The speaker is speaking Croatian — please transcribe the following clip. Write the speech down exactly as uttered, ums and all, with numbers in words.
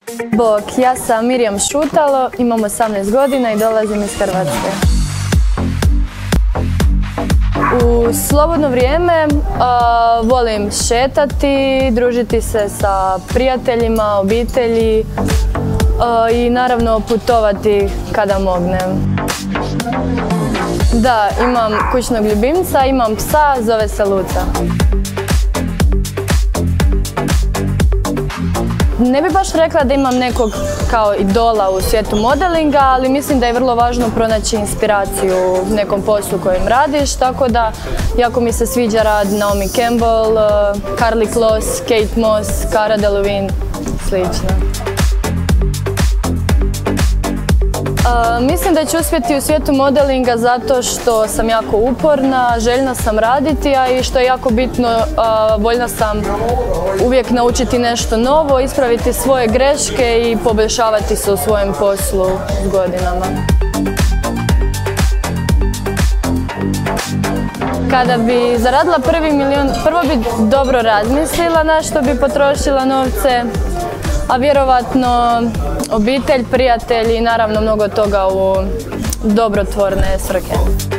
Bok, ja sam Mirjam Šutalo, imam osamnaest godina i dolazim iz Hrvatske. U slobodno vrijeme uh, volim šetati, družiti se sa prijateljima, obitelji uh, i naravno putovati kada mognem. Da, imam kućnog ljubimca, imam psa, zove se Luca. Ne bih baš rekla da imam nekog kao idola u svijetu modelinga, ali mislim da je vrlo važno pronaći inspiraciju u nekom poslu kojem radiš, tako da jako mi se sviđa rad Naomi Campbell, Karlie Kloss, Kate Moss, Cara Delevingne, slično. Uh, mislim da ću uspjeti u svijetu modelinga zato što sam jako uporna, željna sam raditi, a i što je jako bitno, uh, voljna sam uvijek naučiti nešto novo, ispraviti svoje greške i poboljšavati se u svojem poslu s godinama. Kada bi zaradila prvi milion, prvo bi dobro razmislila na što bi potrošila novce, a vjerovatno obitelj, prijatelji i naravno mnogo toga u dobrotvorne svrhe.